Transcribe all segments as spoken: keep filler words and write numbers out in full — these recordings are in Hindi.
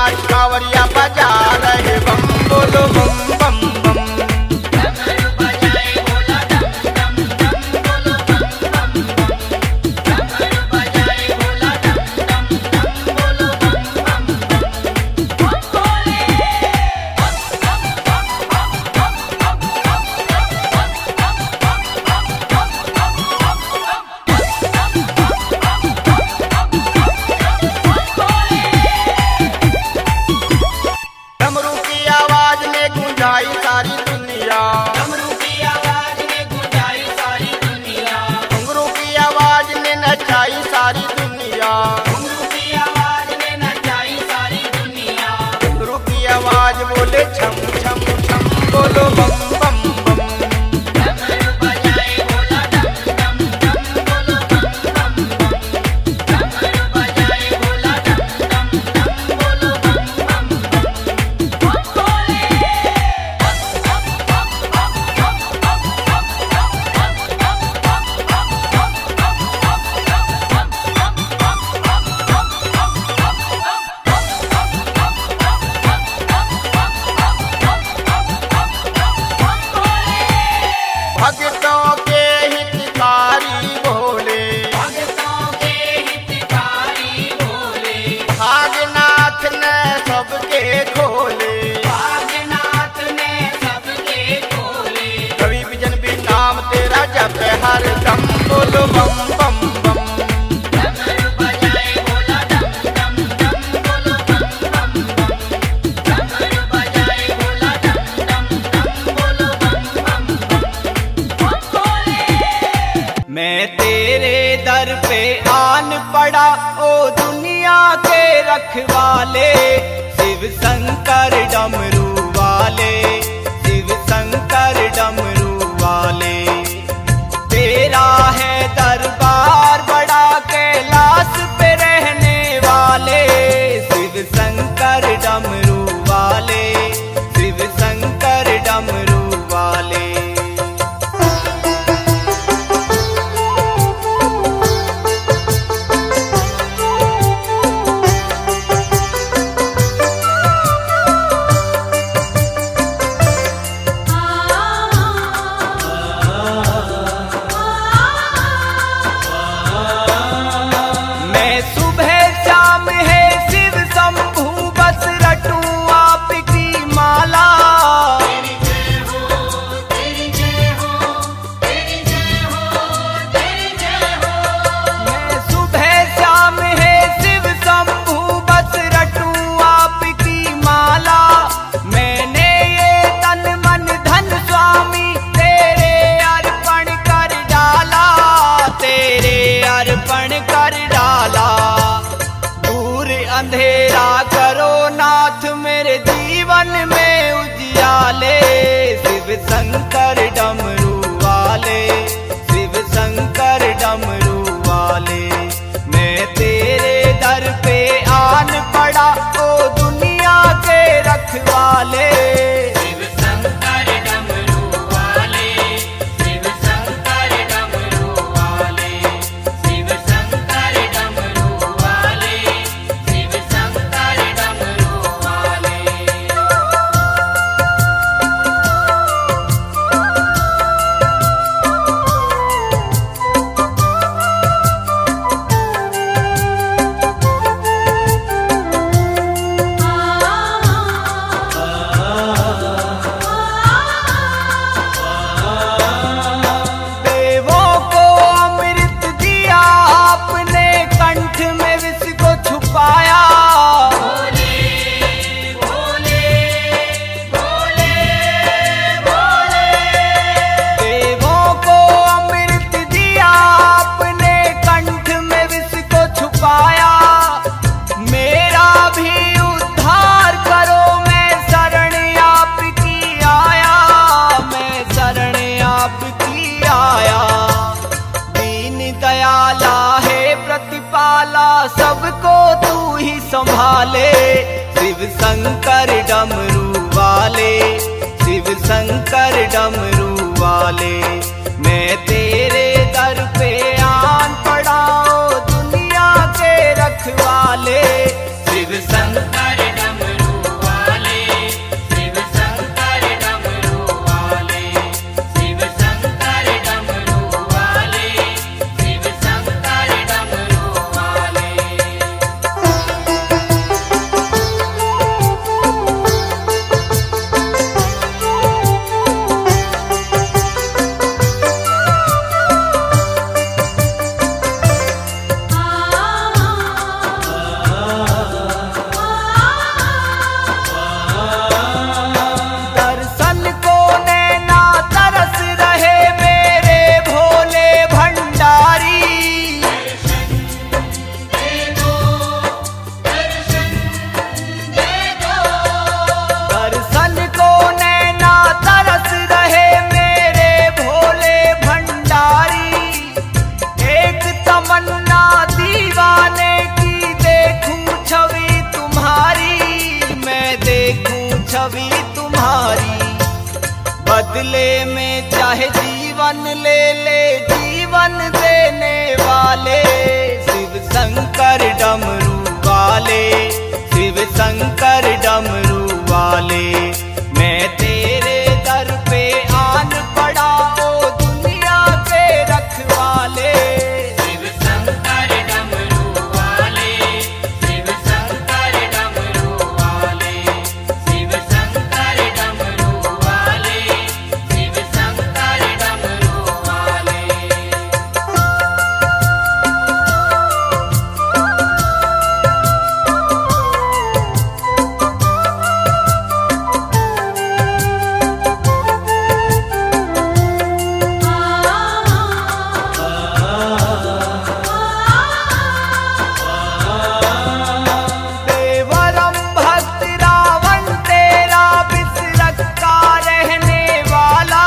नाच कांवरिया बजा रहे बम बोलो बम बम बम। डमरू बजाए भोला डम डम डम बोलो बम बम बम। डमरू बजाए भोला डम डम डम बोलो बम बम बम। बम भोले बम बम बम बम बम बम बम बम बम बम बम बम डमरू की आवाज ने गूंजाई सारी दुनिया। डमरू की आवाज ने गूंजाई सारी दुनिया। घुंघरू की आवाज ने नचाई सारी दुनिया। घुंघरू की आवाज ने नचाई सारी दुनिया। घुंघरू की आवाज बोले छम छम छम बोलो बम बम बम। डमरू बजाए भोला डम डम डम बोलो बम बम बम। डमरू बजाए भोला डम डम डम बोलो बम बम बम। बम भोले बम बम बम बम बम बम बम बम बम बम बम बम भक्तों के हितकारी भोले भक्तों के हितकारी भोले। भागनाथ ने सबके खोले। भागनाथ ने सबके खोले। कवि विजन भी नाम तेरा जप हर दम बोलो बम बम बम। डमरू बजाए भोला डम डम डम बोलो बम बम बम। डमरू बजाए भोला डम डम डम बोलो बम बम बम। बम भोले मैं तेरे दर पे आन पड़ा ओ दुनिया के रखवाले। शिव शंकर डमरू वाले शिव शंकर डमरू वाले। तेरा है दरबार बड़ा कैलाश पे रहने वाले। शिव शंकर डमरू वाले शिव शंकर डमरू वाले। मैं सुबह शाम है शिव शंभू बस रटूं आपकी माला। तेरी जय हो तेरी जय हो तेरी जय हो तेरी जय हो। मैं सुबह शाम है शिव शंभू बस रटूं आपकी माला। मैंने ये तन मन धन स्वामी तेरे अर्पण कर डाला। तेरे अर्पण कर डाला। दूर अंधेरा करो नाथ मेरे जीवन में उजियाले। शिव शंकर डमरू वाले शिव शंकर डमरू वाले। मैं तेरे दर पे आन पड़ा ओ दुनिया के रखवाले। शिव शंकर डमरू वाले शिव शंकर डमरू वाले। शिव शंकर डमरू वाले शिव शंकर डमरू वाले। देवों को अमृत दिया आपने कंठ में विष को छुपाया। भोले भोले भोले भोले। देवों को अमृत दिया आपने कंठ में विष को छुपाया। मेरा भी उद्धार करो मैं शरण आपकी आया। मैं शरण आपकी आया। दीन दयाला है प्रतिपाला सबको तू ही संभाले। शिव शंकर डमरू वाले शिव शंकर डमरू वाले। मैं तेरे दर पे आन पड़ा ओ दुनिया के रखवाले। शिव शंकर डमरू छवि तुम्हारी, बदले में चाहे जीवन ले ले जीवन देने वाले, शिव शंकर डमरू वाले, शिव शंकर डमरू वाले। मैं तेरे दर पे आन पड़ा ओ दुनिया के रखवाले, शिव शंकर डमरू वाले, शिव शंकर डमरू वाले, शिव शंकर डमरू वाले, शिव शंकर डमरू वाले। देवरम भक्त रावण तेरा बिसरत का रहने वाला,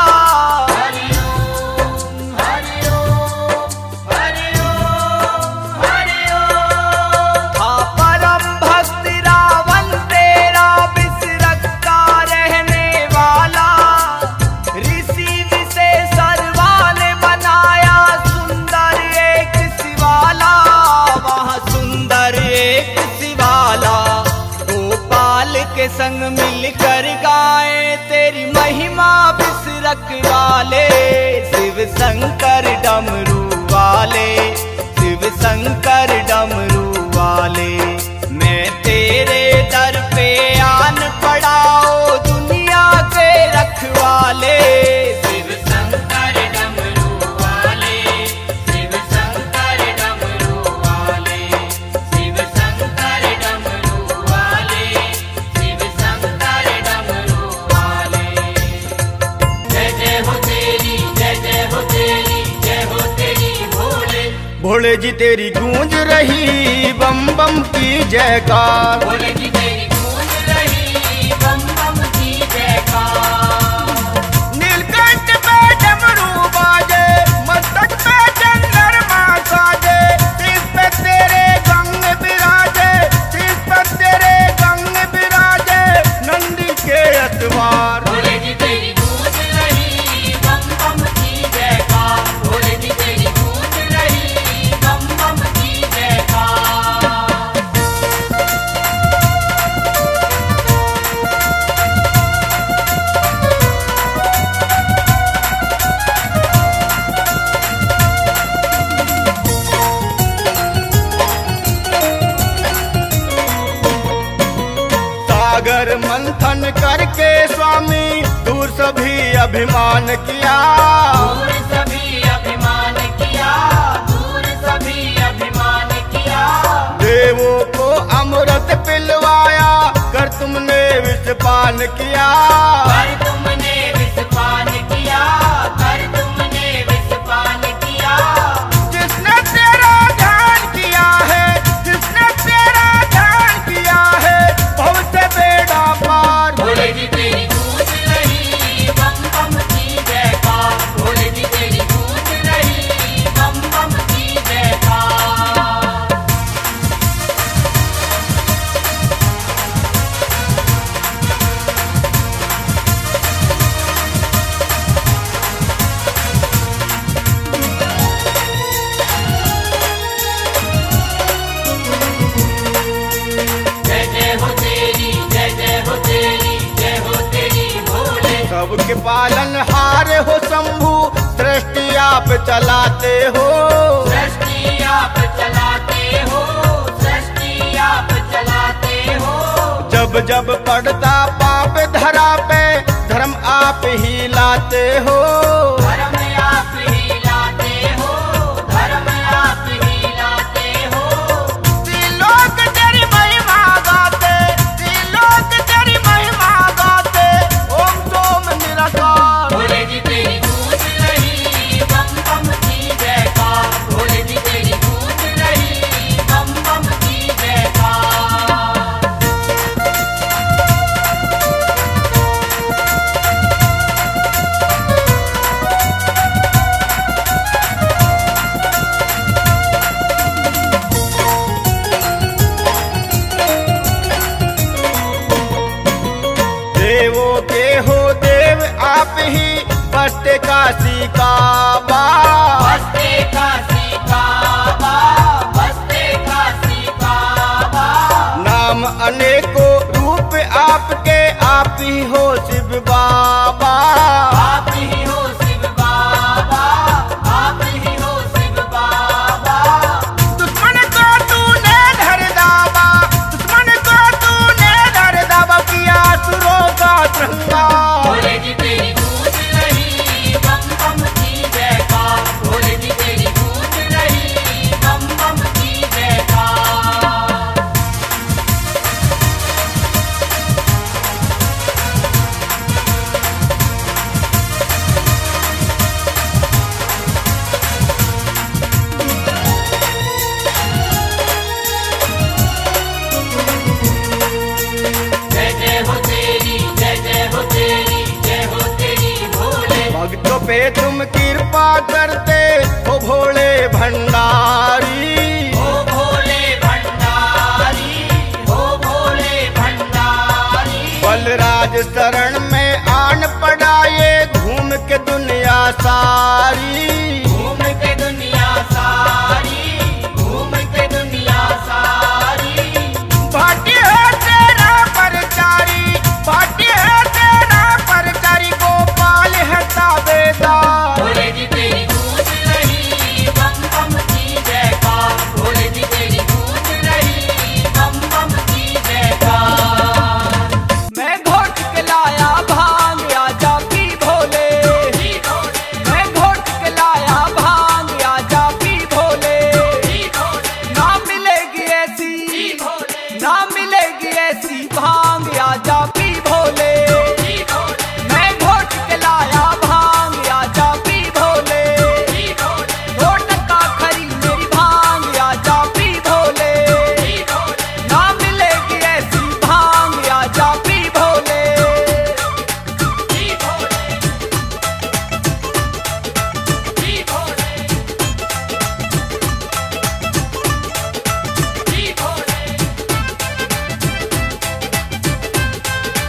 हरिओम हरिओम हरिओम हरिओम। हाँ परम भक्त रावण तेरा बिसरत का रहने वाला, ऋषि विशेषरवा ने बनाया सुंदर एक शिवाला, वहाँ सुंदर एक शिवाला। गोपाल के संग मिलकर गाए तेरी महिमा बिसरक वाले, शिव शंकर डमरू वाले, शिव शंकर डमरू वाले। मैं तेरे दर पे आन पड़ा ओ दुनिया के रखवाले, शिव शंकर डमरू वाले, शिव शंकर डमरू वाले, शिव शंकर डमरू वाले, शिव शंकर डमरू वाले। जय जय हो तेरी, जय जय हो तेरी, जय हो तेरी भोले। भोले जी तेरी गूंज रही बम बम की जयकार, भोले जी तेरी गूंज रही बम बम की जयकार। नीलकंठ पे डमरू बाजे, मस्तक पे चंद्रमा साजे, सिर पे तेरे गंग विराजे, सिर पे तेरे गंग विराजे, नंदी के अतवार। भोले जी तेरी गूंज रही बम बम की जयकार, भोले जी तेरी गूंज रही बम बम की जयकार। सागर मंथन करके स्वामी दूर सभी अभिमान किया, दूर सभी अभिमान किया, दूर सभी अभिमान किया। देवों को अमृत पिलवाया, कर तुमने विषपान किया। कर तुमने विषपान किया, कर तुमने विषपान किया। जिसने तेरा ध्यान किया है, जिसने तेरा ध्यान किया है, भव से बेड़ा पार। भोले जी तेरी गूंज रही बम बम की जयकार, भोले जी तेरी गूंज रही बम बम की जयकार। जय जय हो तेरी, जय जय हो तेरी, जय हो तेरी भोले। सबके पालन हार हो शंभु, सृष्टि आप चलाते हो। सृष्टि आप चलाते हो, सृष्टि आप चलाते हो। जब जब पड़ता पाप धरा पे, धर्म आप ही लाते हो। धर्म आप ही लाते हो, धर्म आप ही लाते हो। त्रिलोक तेरी महिमा गाते, त्रिलोक तेरी महिमा गाते, ओम सोम निराकार। भोले जी तेरी गूंज रही बम बम की जयकार, भोले जी तेरी गूंज रही बम बम की जयकार। आप ही बसते काशी काबा। बसते काशी काबा, बसते काशी काबा। नाम अनेकों रूप आपके, आप ही हो शिव बाबा। आप ही हो शिव बाबा, आप ही हो शिव बाबा। दुश्मन को तूने धर दावा, दुश्मन को तूने धर दावा, किया सुरों का श्रृंगार। भोले जी तेरी गूंज रही बम बम की जयकार, भोले जी तेरी गूंज रही बम बम की जयकार। जय जय हो तेरी, जय जय हो तेरी, जय हो तेरी भोले। भक्तों पे तुम कृपा करते हो भोले भंडारी। ओ भोले भंडारी, ओ भोले भंडारी। बलराज शरण में आन पड़ा ये घूम के दुनिया सारी। घूम के दुनिया सारी, घूम के दुनिया सारी। भाटी है तेरा परचारी, भाटी है तेरा परचारी, गोपाल है ताबेदार। भोले जी तेरी गूंज रही बम बम की जयकार, भोले जी तेरी गूंज रही बम बम की जयकार। मैं घोट के लाया भांग आजा पी भोले, जी भोले, मैं घोट के लाया भांग आजा पी भोले। जी भोले, ना मिलेगी ऐसी, जी भोले, ना मिलेगी ऐसी भांग आजा पी भोले। जी भोले, मैं घोट के लाया भांग आजा पी भोले। जी भोले, घोट का खरी मेरी भांग आजा पी भोले। जी भोले, ना मिलेगी ऐसी भांग आजा पी भोले। जी भोले, जी भोले, जी भोले।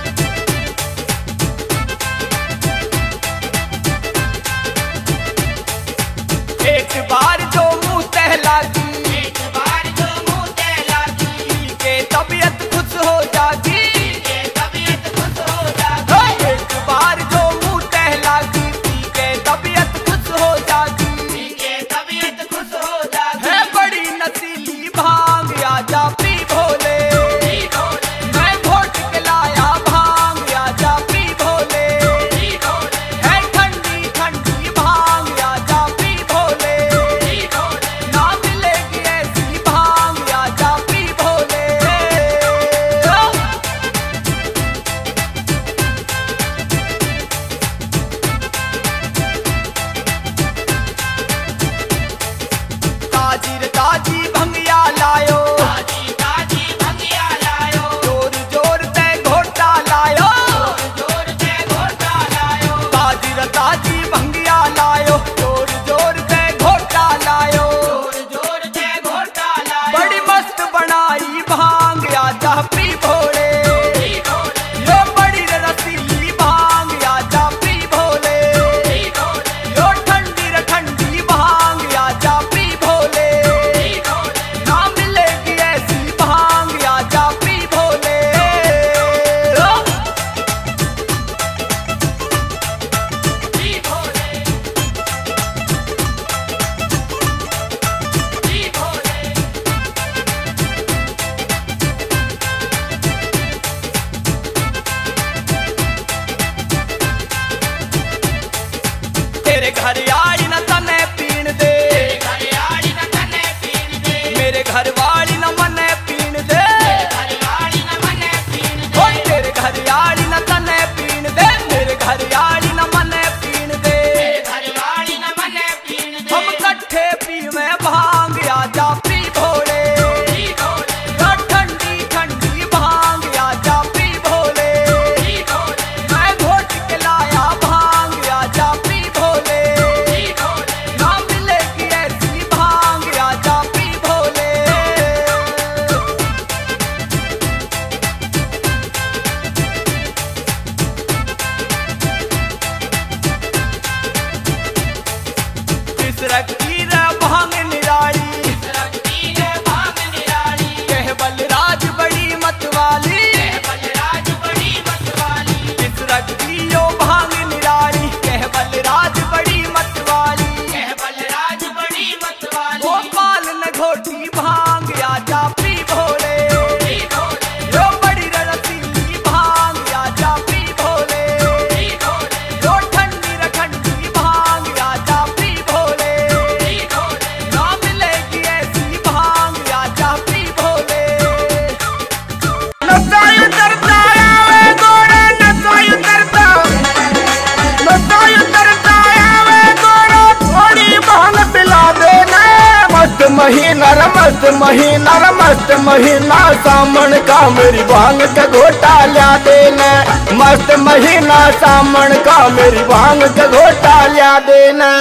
नशा उतरता आवे गोरा नशा उतरता नशा उतरता आवे गोरा थोड़ी भांग पिला देना मस्त महीना रे मस्त महीना रे मस्त महीना सामन का मेरी भांग का घोटा ला देना मस्त महीना सामन का मेरी भांग का घोटा ला देना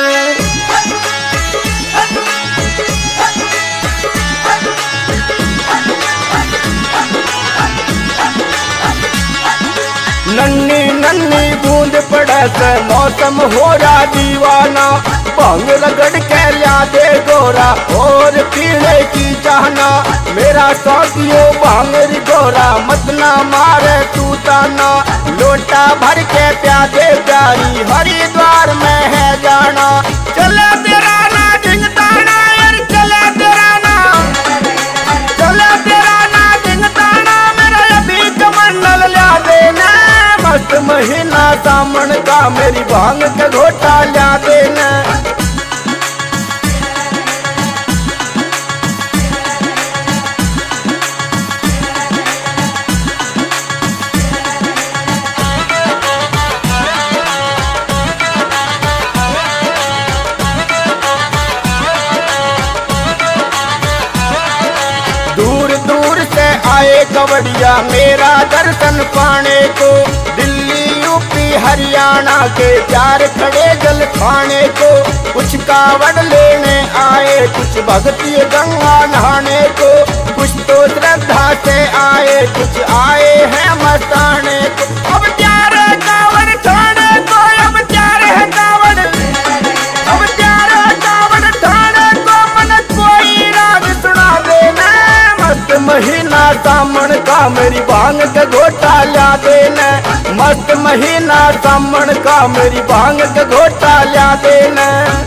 नन्नी नन्नी बूंद पड़े से मौसम हो रहा दीवाना भांग रगड़ के ला दे गोरा और पीने की चाहना मेरा शौकियो भांग री गोरा मत ना मारे तू ताना लोटा भर के प्यादे प्यारी हरिद्वार में है जाना चले तेरा ना ढिंगताना यार चले तेरा ना चले तेरा ना ढिंगताना मेरा अभी कमंडल ला देना मस्त महीना सामन का मेरी भांग का घोटा ला देना दूर दूर से आए कवड़िया मेरा दर्शन पाने को दिल्ली यूपी हरियाणा के चार खड़े जल खाने को कुछ कावड़ लेने आए कुछ भक्ति गंगा नहाने को कुछ तो श्रद्धा से आए कुछ आए हैं मस्ताने को अब चार कावड़ ठाणे को अब चार है कावड़ अब चार कावड़ ठाणे को मन कोई राग सुना देना मस्त महीना सामन का मेरी भांग का घोटा ला देना मस्त महीना सामन का मेरी भांग का घोटा ला देना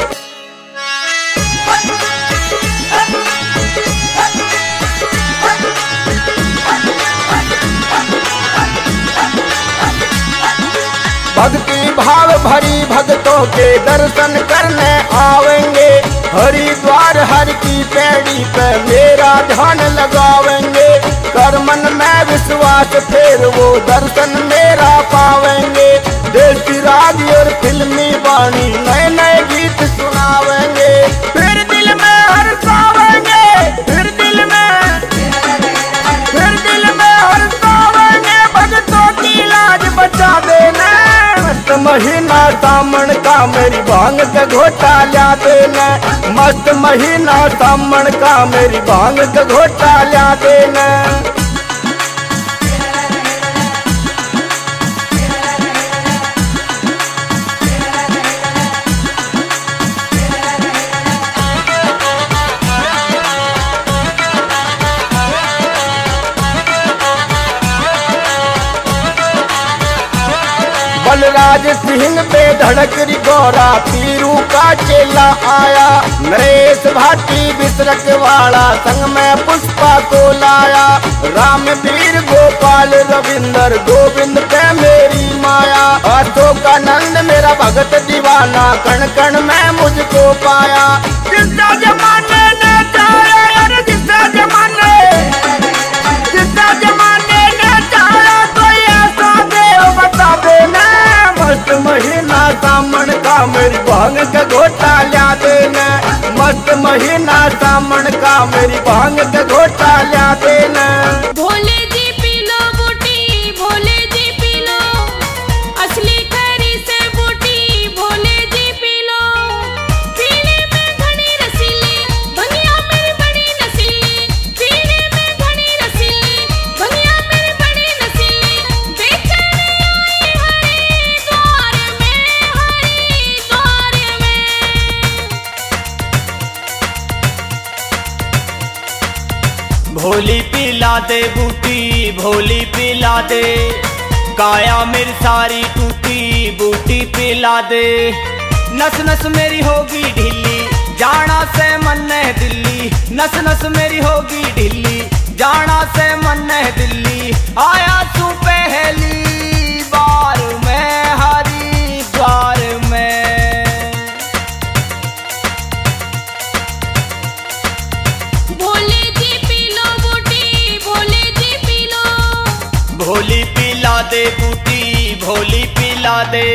भक्ति भाव भरी भक्तों के दर्शन करने आवेंगे हरिद्वार हर की पैड़ी पे मेरा ध्यान लगावेंगे कर मन में विश्वास फिर वो दर्शन मेरा पावेंगे देसी राग और फिल्मी वाणी नए नए गीत सुनावेंगे फिर दिल में हर्षावेंगे फिर दिल में फिर दिल में हर्षावेंगे भक्तों की लाज बचा देना मस्त महीना सामन का मेरी भांग का घोटा ला देना मस्त महीना सामन का मेरी भांग का घोटा ला देना बलराज सिंह पे धड़क री गोरा पीरू का चेला आया नरेश भाटी बिसरक वाला संग में पुष्पा को लाया रामवीर गोपाल रविंदर गोविंद पे मेरी माया हाथों का नंद मेरा भगत दीवाना कण कण में मुझको पाया जिसका जमाने ने चाहा यार जिसका जमाने जिसका जमाने ने चाहा कोई ऐसा दे बता देना मस्त महीना सामन का मेरी भांग का घोटा ला देना मस्त महीना सामन का मेरी भांग का घोटा ला देना भोले जी पी लो बूटी भोले जी पी लो असली खरी से बूटी भोले जी पी लो पीने में घनी रसीली भंगिया मेरी बड़ी नसीली पीने में घनी रसीली भंगिया मेरी बड़ी नसीली बेचैनी आई हरिद्वार में हरिद्वार में भोली पिला दे बूटी भोली पिला दे काया मेरी सारी टूटी बूटी पिला दे नस नस मेरी होगी ढीली जाना से मन है दिल्ली नस नस मेरी होगी ढीली जाना से मन है दिल्ली आया तू पहली बार मैं हरिद्वार में भोले जी पी लो बूटी भोले जी पी लो भोली पिला दे बूटी भोली पिला दे।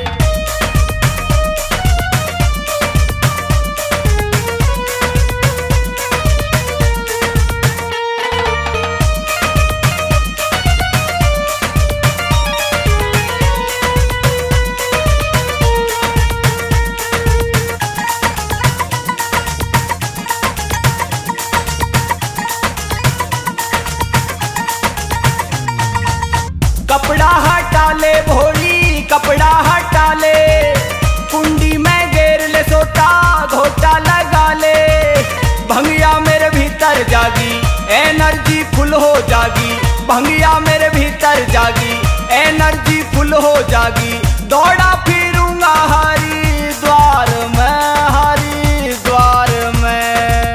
कपड़ा हटा ले भोली कपड़ा हटा ले, कुंडी में गेर ले सोटा घोटा लगा ले। भंगिया मेरे भीतर जागी एनर्जी फुल हो जागी, भंगिया मेरे भीतर जागी एनर्जी फुल हो जागी। दौड़ा फिरूंगा हरिद्वार में हरिद्वार में।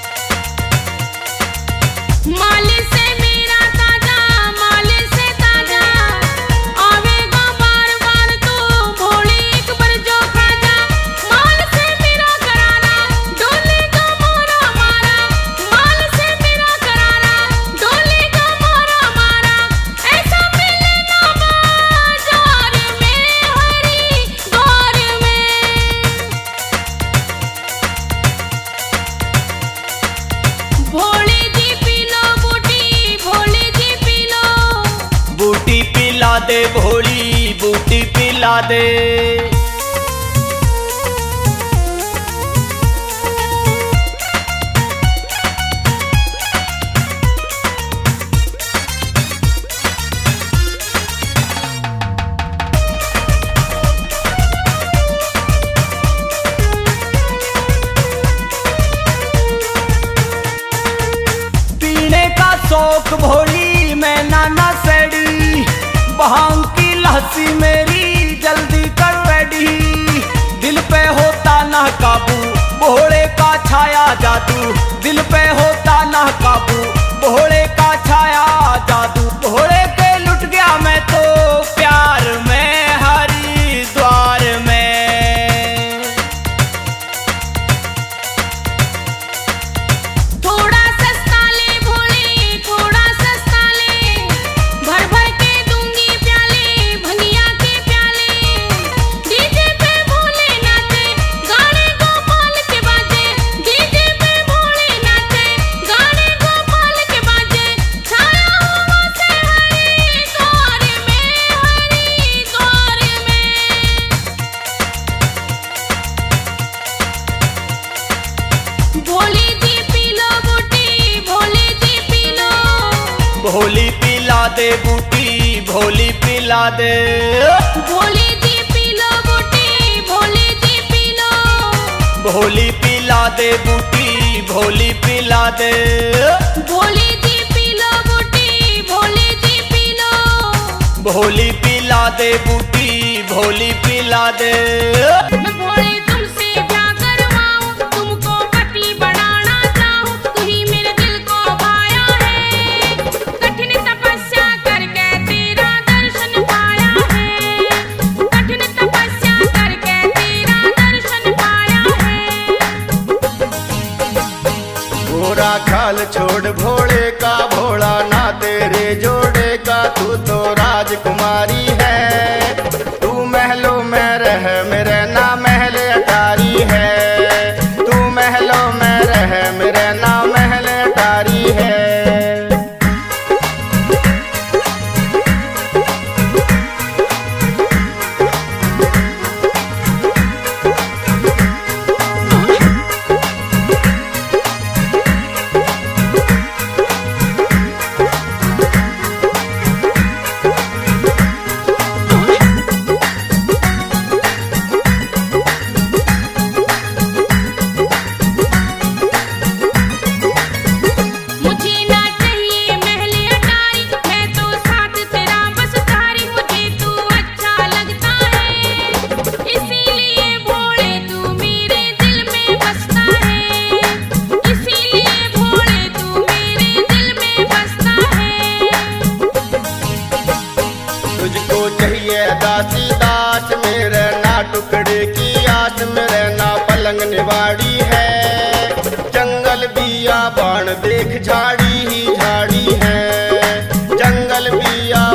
माल से मेरा ताजा माल से ताजा आवेगा बार बार तो भोले एक बार जो खाजा। माल से मेरा करारा डोलेगा मोरा मारा, माल से मेरा करारा डोलेगा मोरा मारा। ऐसा मिले ना बाजार में हरिद्वार में। भोले जी पी लो बूटी भोले जी पी लो। बूटी पिला दे भोली बूटी पिला दे। पीने का शौक भोली मैं नाना सेड़ी, भांग की लस्सी मेरी जल्दी कर रेडी। दिल पे होता ना काबू भोले का छाया जादू, दिल पे होता ना काबू भोले का छाया जादू। भोले के लुट गया मैं तो प्यार में हरिद्वार में। थोड़ा सस्ता ले भोले थोड़ा सस्ता ले, भर भर के दूंगी प्याले भंगिया के प्याले। डीजे पे भोले नाचे गाने गोपाल के बाजे, डीजे पे भोले नाचे गाने गोपाल के बाजे। छाया हुआ से हरिद्वार में हरिद्वार में। भोले जी पी लो बूटी भोले जी पी लो। भोली पिला दे बूटी भोली पिला दे। भोले जी पी लो बूटी भोले जी पी लो। भोली पिला दे बूटी भोली पिला दे। भोले जी पी लो बूटी भोले जी पी लो। भोली पिला दे बूटी भोली पिला दे। मैं भोले तुमसे ब्याह करवाऊं, तुमको पति बनाना चाहूं। तू ही मेरे दिल को भाया है, कठिन तपस्या करके तेरा दर्शन पाया है। कठिन तपस्या करके तेरा दर्शन पाया है। गोरा खाल छोड़ भोले का भोला ना तेरे जोड़े का, तू तो राजकुमारी है। तू महलों में रह मेरे ना महल अटारी है, तू महलों में रह मेरे ना महल अटारी है। मुझे ना चाहिए महल अटारी, मैं तो साथ तेरा बस तारी। मुझे तू अच्छा लगता है इसीलिए भोले तू मेरे दिल में बसता है। इसीलिए भोले तू मेरे दिल में बसता है। तुझको चाहिए दासी दास मेरे ना टुकड़े की आस, मेरे ना पलंग निवाड़ी है। जंगल बिया बाण देख झाड़ी ही झाड़ी है, जंगल बिया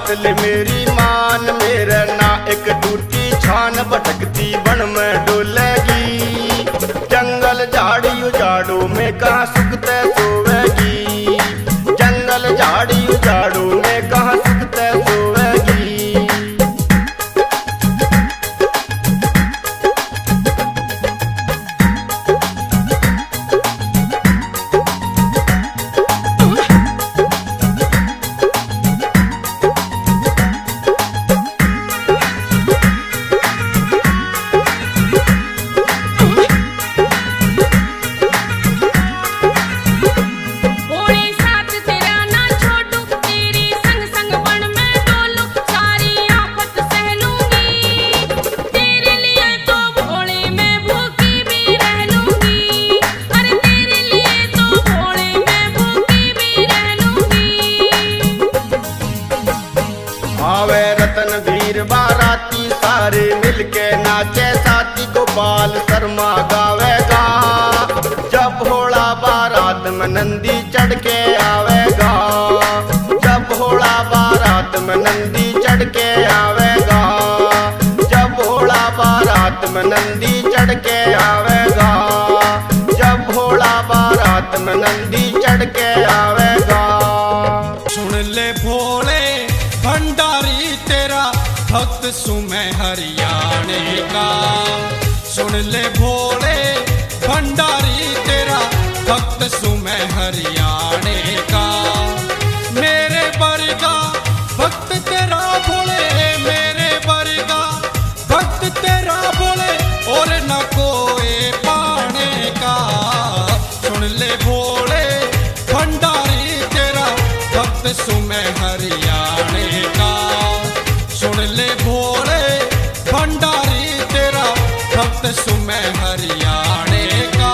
बात ले मेरी मान, मेरे ना एक टूटी छान भटकती वन में डोलेगी। जंगल झाड़ी उजाड़ू में कहाँ सुखते सोवेगी, जंगल झाड़ी उजाड़ू में कहाँ सुखते सोवेगी। सारे मिलके नाचे साथी गोपाल शर्मा गावेगा। जब भोला बारात में नंदी चढ़ के आवेगा, जब भोला बारात में नंदी चढ़ के आवेगा, जब भोला बारात में नंदी चढ़ के आवेगा, जब भोला बारात में नंदी चढ़ के आवेगा। सुन ले भोले भंडारी तेरा भक्त सुमै हरियाणे का, सुन ले भोले भंडारी तेरा भक्त सुमै हरियाणे का। मेरे बरगा भक्त तेरा भोले, मेरे बरगा भक्त तेरा भोले और न कोई पाने का। सुन ले भोले भंडारी तेरा भक्त सुमै हरियाणे का, सुन ले भोले भंडारी तेरा भक्त सुमै हरियाणे का।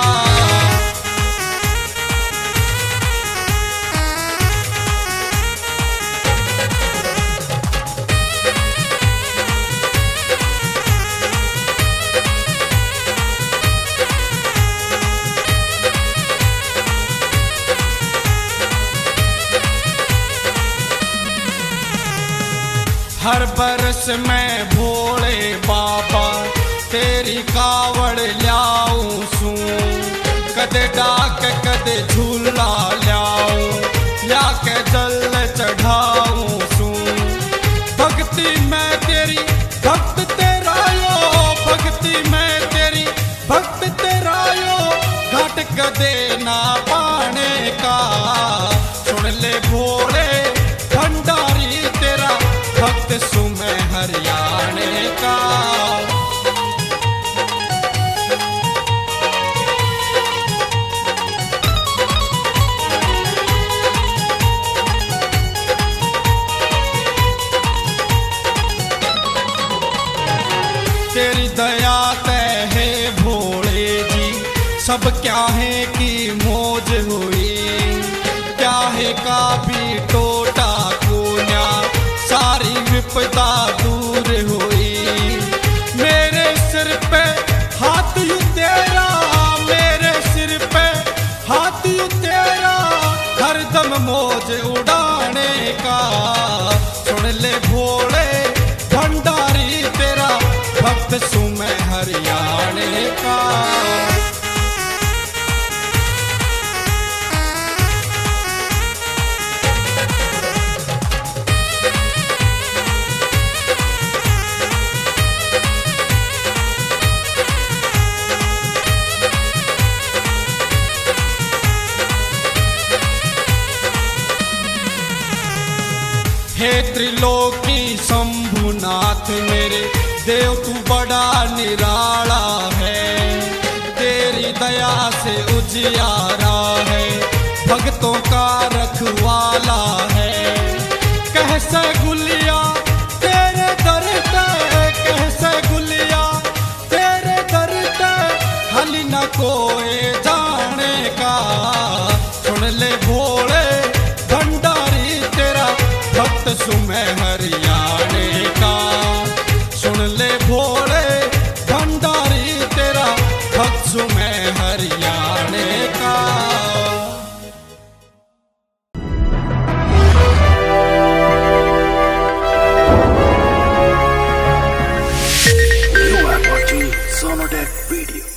हर बरस मैं भोले बाबा तेरी कावड़ ल्याऊं सू, कदे डाक कदे झूला ल्याऊं, ल्याके जल चढ़ाऊं सू। भक्ति मैं तेरी भक्त तेरा यो, भक्ति मैं तेरी भक्त तेरा यो, घाट कदे ना पाने का। सुन ले भोले भंडारी तेरा भक्त सुमै हरियाणे का। तेरी दया तय है भोले जी, सब क्या है की मौज हुई, क्या है का भी टोटा कोन्या, सारी विपदा दूर हुई। मेरे सिर पे हाथ यू तेरा, मेरे सिर पे हाथ यू तेरा, हरदम मौज उड़ाने का। सुन ले भोले भंडारी तेरा भक्त सुमै हरियाणे का। हे त्रिलोकी शंभुनाथ मेरे देव तू बड़ा निराला है, तेरी दया से उजियारा है, भक्तों का रखवाला है। कैसे गुलिया तेरे दर पे, कैसे गुलिया तेरे दर पे, हली न कोई जाने का। सुन ले भोले भंडारी तेरा भक्त सुमै हरियाणे का, सुन ले भोले भंडारी तेरा भक्त सुमै हरियाणे का। Product Video.